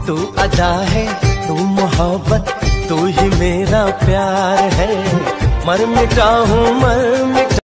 तू अदा है, तू मोहब्बत, तू ही मेरा प्यार है। मर मिटा हूँ मर मिटा